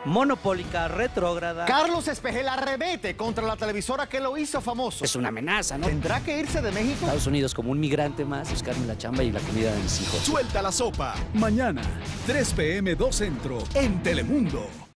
monopólica, retrógrada. Carlos Espejel arremete contra la televisora que lo hizo famoso. Es una amenaza, ¿no? ¿Tendrá que irse de México? Estados Unidos como un migrante más, buscarme la chamba y la comida de mis hijos. Suelta la sopa. Mañana, 3 p.m. 2 Centro, en Telemundo.